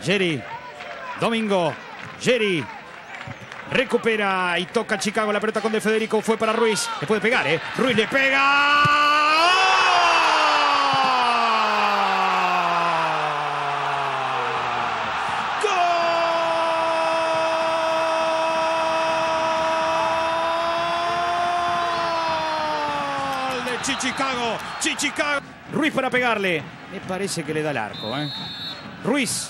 Jerry. Domingo. Jerry. Recupera y toca Chicago. La pelota con De Federico. Fue para Ruiz. Le puede pegar, ¿eh? Ruiz le pega. Chicago. Ruiz para pegarle. Me parece que le da el arco, ¿eh? Ruiz.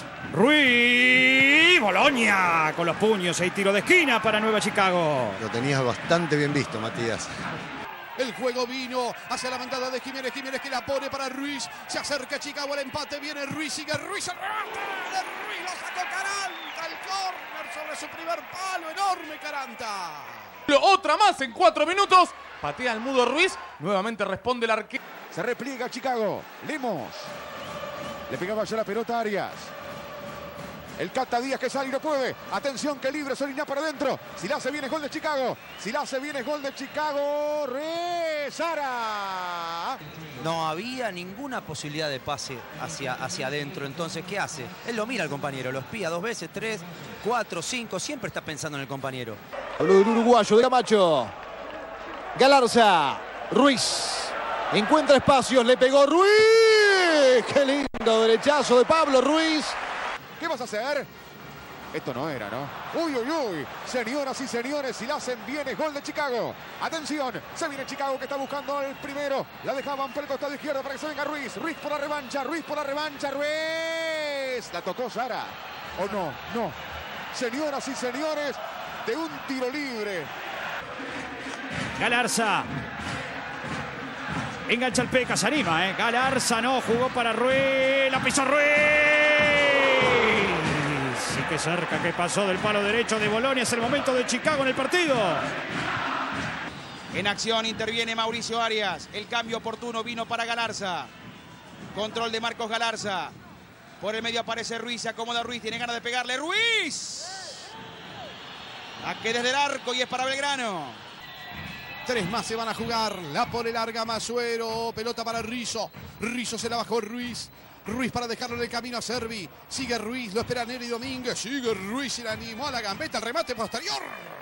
Bologna con los puños. Hay tiro de esquina para Nueva Chicago. Lo tenías bastante bien visto, Matías. El juego vino hacia la mandada de Jiménez. Jiménez que la pone para Ruiz. Se acerca Chicago al empate. Viene Ruiz. Sigue Ruiz. El remate de Ruiz. Lo sacó Caranta. El córner sobre su primer palo. Enorme Caranta. Otra más en 4 minutos. Patea al mudo Ruiz. Nuevamente responde el arquero. Se repliega Chicago. Lemos. Le pegaba ya la pelota a Arias. El Cata Díaz que sale y no puede. Atención que libre Soliñá para adentro. Si la hace bien es gol de Chicago. Si la hace bien es gol de Chicago. Sara. No había ninguna posibilidad de pase hacia adentro. Entonces, ¿qué hace? Él lo mira al compañero. Lo espía 2 veces, 3, 4, 5. Siempre está pensando en el compañero. Habló del uruguayo de Camacho. Galarza. Ruiz. Encuentra espacios. Le pegó Ruiz. ¡Qué lindo derechazo de Pablo Ruiz! ¿Qué vas a hacer? Esto no era, ¿no? Uy, uy, uy. Señoras y señores, si la hacen bien es gol de Chicago. Atención, se viene Chicago que está buscando el primero. La dejaban por el costado izquierdo para que se venga Ruiz. Ruiz por la revancha, Ruiz. La tocó Sara. ¿O no? No. Señoras y señores, de un tiro libre. Galarza. Engancha el Peca, se anima, ¿eh? Galarza no, jugó para Ruiz. La pisó Ruiz. Sí que cerca que pasó del palo derecho de Bologna. Es el momento de Chicago en el partido. En acción interviene Mauricio Arias. El cambio oportuno vino para Galarza. Control de Marcos Galarza. Por el medio aparece Ruiz. Se acomoda Ruiz. Tiene ganas de pegarle. ¡Ruiz! Saque desde el arco y es para Belgrano. 3 más se van a jugar. La pone larga Masuero. Pelota para Rizzo. Rizzo se la bajó Ruiz. Ruiz para dejarlo en el camino a Servi. Sigue Ruiz. Lo espera Neri Domínguez. Sigue Ruiz y le animó a la gambeta. El remate posterior.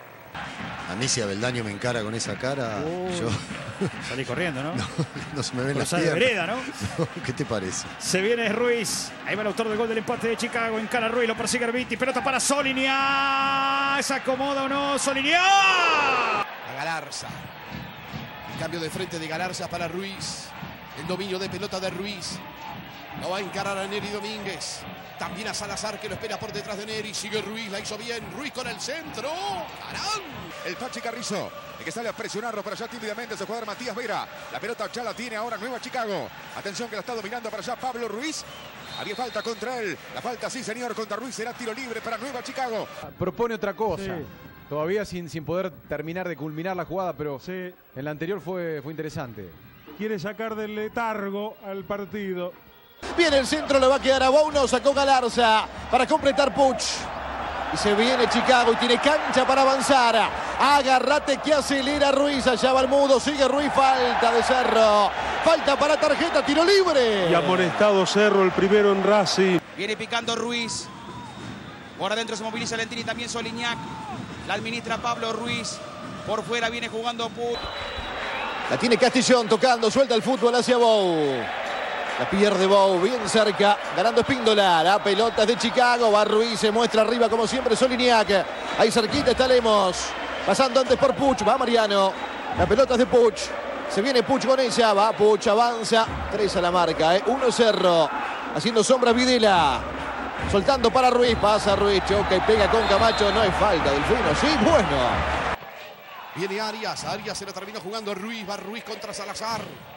A mí si Abeldaño me encara con esa cara, yo... Salí corriendo, ¿no? No se me ven las Cruzar de piernas. vereda, ¿no? ¿Qué te parece? Se viene Ruiz. Ahí va el autor del gol del empate de Chicago. Encara Ruiz, lo persigue Arbiti. Pelota para Soliñá. ¿Se acomoda o no? Soliñá. A Galarza. El cambio de frente de Galarza para Ruiz. El dominio de pelota de Ruiz. Lo va a encarar a Neri Domínguez. También a Salazar que lo espera por detrás de Neri. Sigue Ruiz, la hizo bien. Ruiz con el centro. ¡Carán! El Pachi Carrizo, el que sale a presionarlo para allá tímidamente su jugador Matías Vera. La pelota ya la tiene ahora Nueva Chicago. Atención que la está dominando para allá Pablo Ruiz. Había falta contra él. La falta sí, señor, contra Ruiz. Será tiro libre para Nueva Chicago. Propone otra cosa. Sí. Todavía sin poder terminar de culminar la jugada, pero Sí. en la anterior fue interesante. Quiere sacar del letargo al partido. Viene el centro, le va a quedar a Bouno. Sacó Galarza para completar Puch. Y se viene Chicago y tiene cancha para avanzar. Agarrate que acelera Ruiz. Allá va el mudo. Sigue Ruiz. Falta de Cerro. Falta para tarjeta. Tiro libre. Y amonestado Cerro, el primero en Racing. Viene picando Ruiz. Por adentro se moviliza Lentini, también Soliñac. La administra Pablo Ruiz. Por fuera viene jugando Puch. La tiene Castillón tocando. Suelta el fútbol hacia Bou. La pierde Bou, bien cerca, ganando Espíndola. La pelota es de Chicago, va Ruiz, se muestra arriba como siempre Soliñac. Ahí cerquita está Lemos, pasando antes por Puch, va Mariano. La pelota es de Puch, se viene Puch con ella, va Puch, avanza. 3 a la marca, 1 Cerro, haciendo sombra Videla. Soltando para Ruiz, pasa Ruiz, choca y pega con Camacho, no hay falta, Delfino, sí, bueno. Viene Arias. Arias se la terminó jugando Ruiz. Va Ruiz contra Salazar.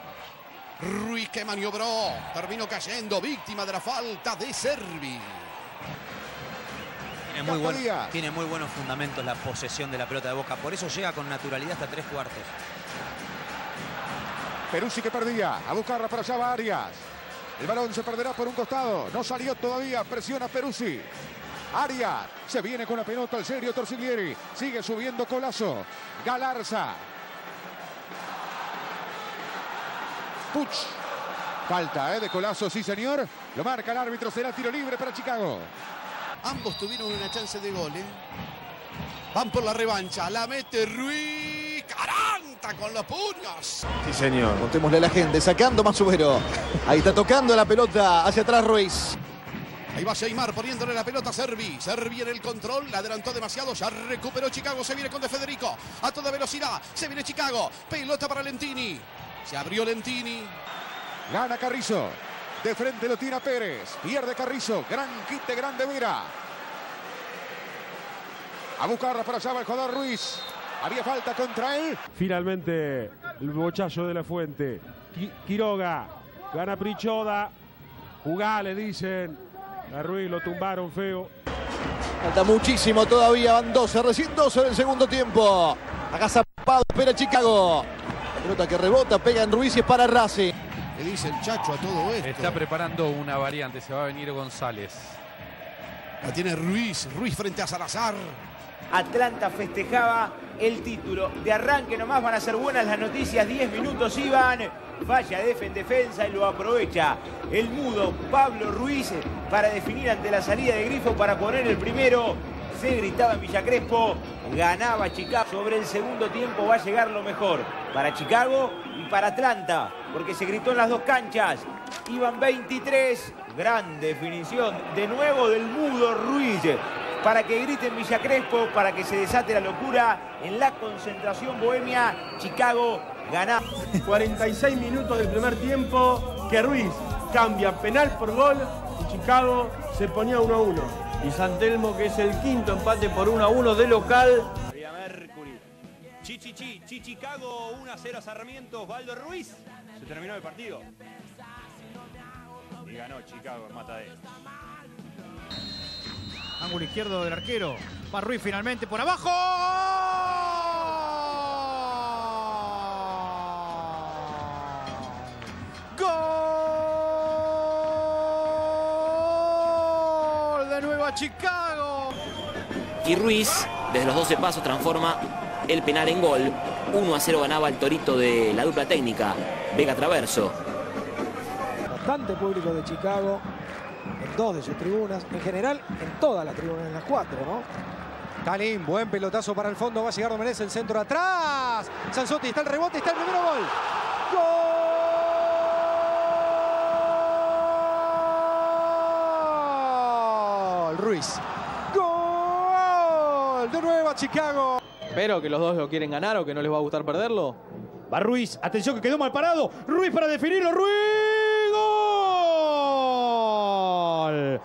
Ruiz que maniobró. Terminó cayendo. Víctima de la falta de Servi. Tiene muy buenos fundamentos la posesión de la pelota de Boca. Por eso llega con naturalidad hasta 3 cuartos. Peruzzi que perdía. A buscarla para allá va Arias. El balón se perderá por un costado. No salió todavía. Presiona Peruzzi. Arias se viene con la pelota el serio Torsiglieri. Sigue subiendo Colazo. Galarza. Puch. Falta de Colazo, sí señor. Lo marca el árbitro. Será tiro libre para Chicago. Ambos tuvieron una chance de gol, ¿eh? Van por la revancha. La mete Ruiz. ¡Caranta con los puños! Sí, señor. Contémosle a la gente. Sacando Masubero. Ahí está tocando la pelota hacia atrás Ruiz. Ahí va Sheymar poniéndole la pelota a Servi. Servi en el control, la adelantó demasiado, ya recuperó Chicago, se viene con De Federico. A toda velocidad, se viene Chicago. Pelota para Lentini. Se abrió Lentini. Gana Carrizo. De frente lo tira Pérez. Pierde Carrizo. Gran quite, grande mira. A buscarla para allá va el jugador Ruiz. Había falta contra él. Finalmente el bochazo de la Fuente. Quiroga. Gana Prichoda. Jugá, le dicen. A Ruiz lo tumbaron feo. Falta muchísimo todavía. Van 12, recién 12 en el segundo tiempo. Agazapado, espera Chicago. Pelota que rebota, pega en Ruiz y es para Racing. Le dice el Chacho a todo esto. Está preparando una variante, se va a venir González. La tiene Ruiz. Ruiz frente a Salazar. Atlanta festejaba el título. De arranque nomás van a ser buenas las noticias. 10 minutos iban. Falla en defensa y lo aprovecha el mudo Pablo Ruiz para definir ante la salida de Grifo para poner el primero. Se gritaba en Villa Crespo. Ganaba Chicago. Sobre el segundo tiempo va a llegar lo mejor para Chicago y para Atlanta, porque se gritó en las dos canchas. Iban 23. Gran definición de nuevo del mudo Ruiz. Para que grite en Villa Crespo, para que se desate la locura en la concentración bohemia. Chicago gana. 46 minutos del primer tiempo que Ruiz cambia penal por gol y Chicago se ponía 1-1. Y San Telmo, que es el quinto empate por 1-1 de local. Mercury. Chicago 1-0 a Sarmiento. Valdo Ruiz. Se terminó el partido. Y ganó Chicago en Matadero. Ángulo izquierdo del arquero. Va Ruiz finalmente por abajo. ¡Gol! De nuevo a Chicago. Y Ruiz, desde los 12 pasos, transforma el penal en gol. 1-0 ganaba el Torito de la dupla técnica, Vega Traverso. Bastante público de Chicago. En 2 de sus tribunas, en general en todas las tribunas, en las 4, ¿no? Calín, buen pelotazo para el fondo, va a llegar Domenech, el centro atrás. Sanzotti, está el rebote, está el primero gol. ¡Gol! Ruiz. ¡Gol! De nuevo a Chicago. Pero que los dos lo quieren ganar o que no les va a gustar perderlo. Va Ruiz, atención que quedó mal parado. Ruiz para definirlo, Ruiz. ¡Gol!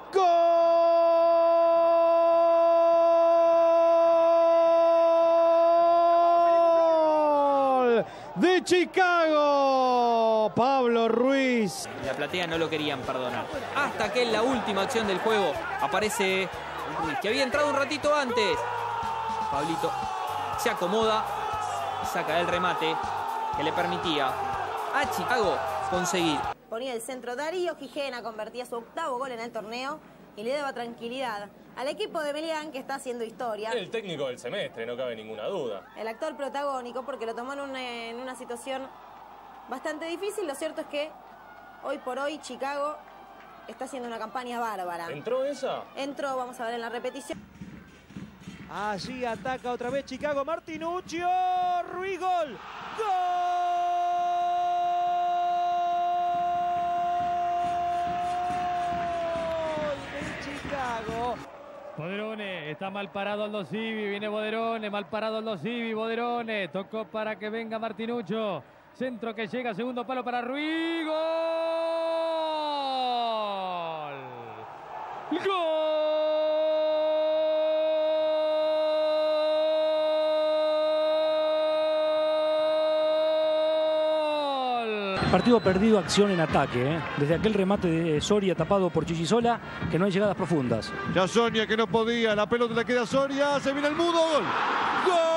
¡Gol! De Chicago, Pablo Ruiz. La platea no lo querían perdonar. Hasta que en la última acción del juego aparece Ruiz, que había entrado un ratito antes. Pablito se acomoda, saca el remate que le permitía a Chicago conseguir. Ponía el centro Darío Gijena, convertía su 8º gol en el torneo y le daba tranquilidad al equipo de Melián, que está haciendo historia. El técnico del semestre, no cabe ninguna duda. El actor protagónico, porque lo tomó en una situación bastante difícil. Lo cierto es que hoy por hoy Chicago está haciendo una campaña bárbara. ¿Entró esa? Entró, vamos a ver en la repetición. Allí ataca otra vez Chicago. Martinuccio. Ruiz, gol. ¡Gol! Boderone, está mal parado Aldo Civi, viene Boderone, mal parado Aldo Civi, Boderone, tocó para que venga Martinuccio, centro que llega, segundo palo para Ruiz, ¡gol! ¡Gol! Partido perdido, acción en ataque, ¿eh? Desde aquel remate de Soria tapado por Chichisola, que no hay llegadas profundas. Ya Sonia que no podía, la pelota le queda a Soria, se viene el mudo, gol. ¡Gol!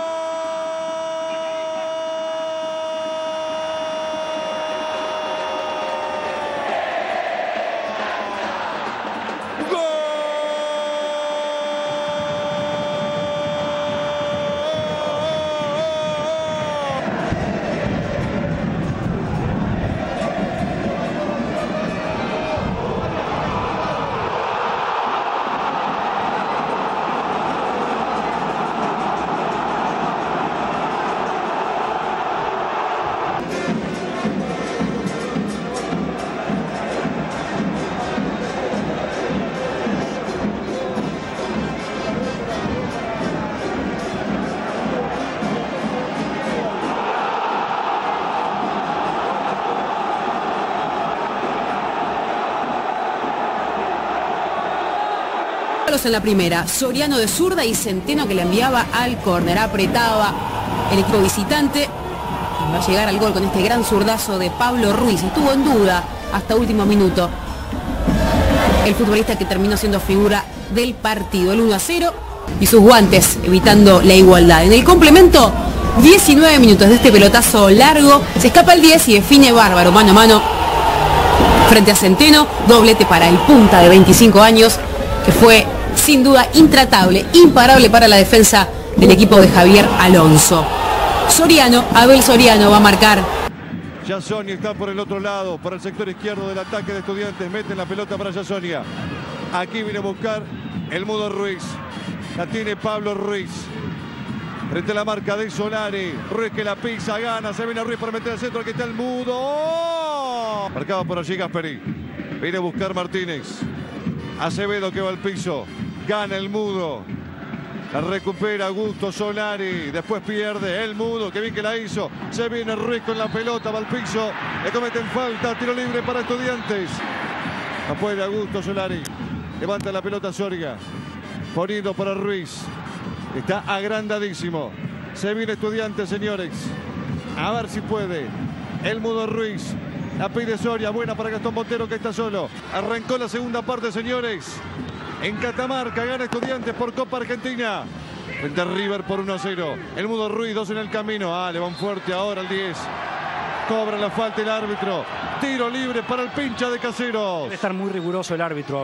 Palos en la primera, Soriano de zurda y Centeno que le enviaba al córner, apretaba el equipo visitante. Va a llegar al gol con este gran zurdazo de Pablo Ruiz. Estuvo en duda hasta último minuto el futbolista que terminó siendo figura del partido. El 1-0 y sus guantes evitando la igualdad. En el complemento, 19 minutos de este pelotazo largo. Se escapa el 10 y define bárbaro, mano a mano frente a Centeno. Doblete para el punta de 25 años, que fue sin duda intratable, imparable para la defensa del equipo de Javier Alonso. Soriano, Abel Soriano va a marcar. Yasonia está por el otro lado, por el sector izquierdo del ataque de Estudiantes. Meten la pelota para Yasonia. Aquí viene a buscar el Mudo Ruiz. La tiene Pablo Ruiz. Frente a la marca de Solari. Ruiz que la pisa, gana. Se viene Ruiz para meter al centro. Aquí está el Mudo. ¡Oh! Marcado por allí Gasperi. Viene a buscar Martínez. Acevedo que va al piso. Gana el Mudo. La recupera Augusto Solari. Después pierde el Mudo. Que bien que la hizo. Se viene Ruiz con la pelota. Va al piso. Le cometen falta. Tiro libre para Estudiantes. No puede Augusto Solari. Levanta la pelota Soria. Poniendo para Ruiz. Está agrandadísimo. Se viene Estudiantes, señores. A ver si puede. El Mudo Ruiz. La pide Soria. Buena para Gastón Montero que está solo. Arrancó la segunda parte, señores. En Catamarca gana Estudiantes por Copa Argentina. Frente a River por 1-0. El Mudo Ruiz, 2 en el camino. Le van fuerte ahora el 10. Cobra la falta el árbitro. Tiro libre para el pincha de Caseros. Debe estar muy riguroso el árbitro.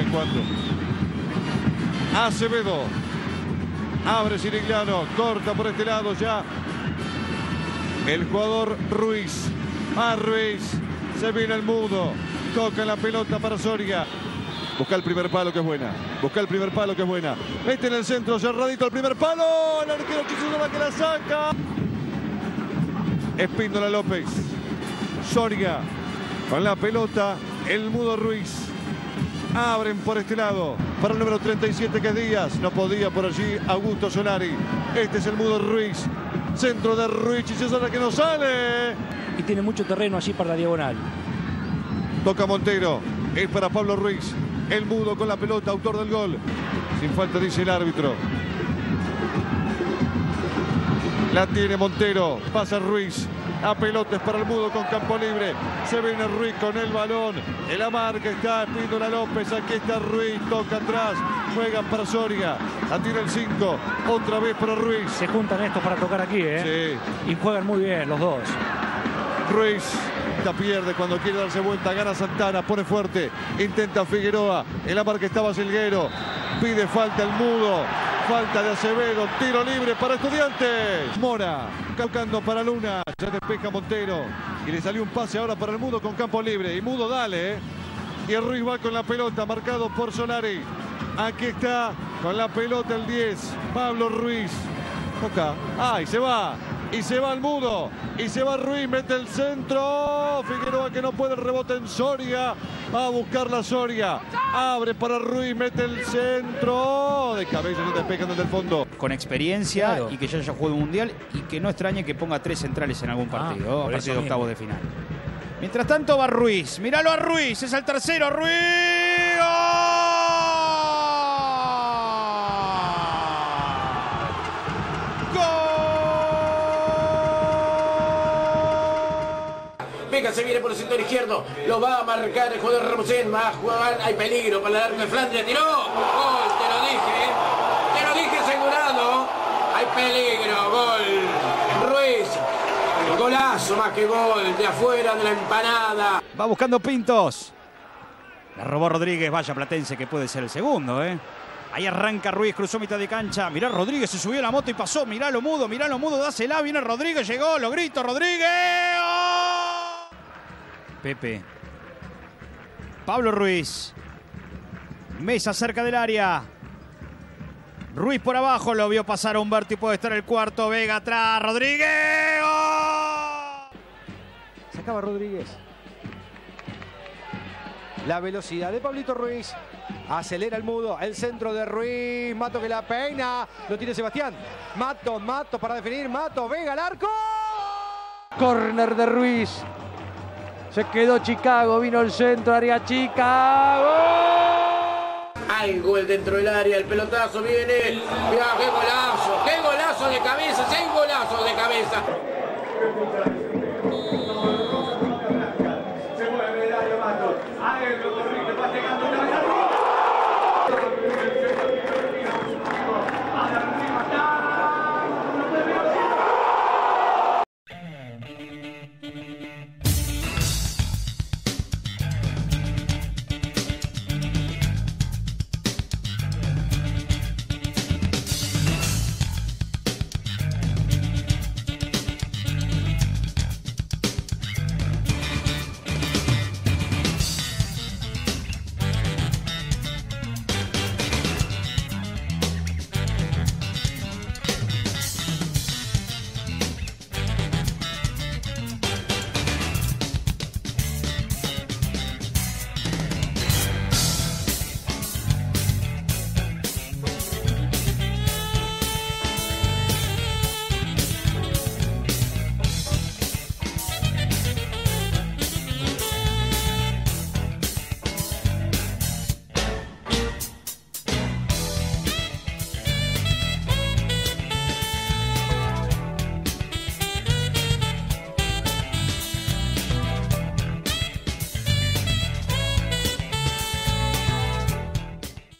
Acevedo. Abre Sirigliano. Corta por este lado ya. El jugador Ruiz. Ruiz. Se viene el Mudo. Toca la pelota para Soria. Busca el primer palo que es buena. Busca el primer palo que es buena. Mete en el centro, cerradito el primer palo. El arquero Chizunola que la saca. Espíndola López. Soria con la pelota. El Mudo Ruiz. Abren por este lado. Para el número 37 que es Díaz. No podía por allí Augusto Solari. Este es el Mudo Ruiz. Centro de Ruiz y César que no sale. Y tiene mucho terreno allí para la diagonal. Toca Montero. Es para Pablo Ruiz. El Mudo con la pelota, autor del gol. Sin falta dice el árbitro. La tiene Montero. Pasa Ruiz. La pelota es para el Mudo con campo libre. Se viene Ruiz con el balón. En la marca está Espíndola López. Aquí está Ruiz. Toca atrás. Juegan para Soria. La tira el 5. Otra vez para Ruiz. Se juntan estos para tocar aquí, ¿eh? Sí. Y juegan muy bien los dos. Ruiz. La pierde cuando quiere darse vuelta. Gana Santana. Pone fuerte. Intenta Figueroa. En la marca estaba Silguero. Pide falta el Mudo. Falta de Acevedo. Tiro libre para Estudiantes. Mora. Tocando para Luna. Ya despeja Montero. Y le salió un pase ahora para el Mudo con campo libre. Y Mudo dale. Y el Ruiz va con la pelota. Marcado por Solari. Aquí está con la pelota el 10. Pablo Ruiz. Toca. Y se va. Y se va el Mudo. Y se va Ruiz. Mete el centro. Figueroa que no puede. El rebote en Soria. Va a buscar la Soria. Abre para Ruiz. Mete el centro. De cabeza no despejan desde el fondo. Con experiencia, claro. Y que ya haya jugado un mundial. Y que no extrañe que ponga 3 centrales en algún partido. Partido de octavos de final. Mientras tanto va Ruiz. Míralo a Ruiz. Es el tercero. Ruiz. Vega se viene por el sector izquierdo, lo va a marcar el jugador Ramosén, va a jugar, hay peligro para el arco de Flandria, tiró, gol, te lo dije asegurado, hay peligro, gol, Ruiz, golazo más que gol, de afuera de la empanada. Va buscando Pintos, la robó Rodríguez, vaya Platense que puede ser el segundo, Ahí arranca Ruiz, cruzó mitad de cancha. Mirá Rodríguez, se subió a la moto y pasó. Mirá lo mudo, dásela. Viene Rodríguez, llegó, lo grito, Rodríguez. ¡Oh! Pepe. Pablo Ruiz. Mesa cerca del área. Ruiz por abajo, lo vio pasar a Humberto y puede estar el cuarto. Vega atrás, Rodríguez. ¡Oh! Sacaba Rodríguez. La velocidad de Pablito Ruiz. Acelera el Mudo. El centro de Ruiz. Mato que la peina. Lo tiene Sebastián. Mato para definir. Mato, Vega al arco. Corner de Ruiz. Se quedó Chicago. Vino el centro, área chica. ¡Gol! Hay gol dentro del área, el pelotazo viene. Mirá, qué golazo de cabeza, 6 golazos de cabeza.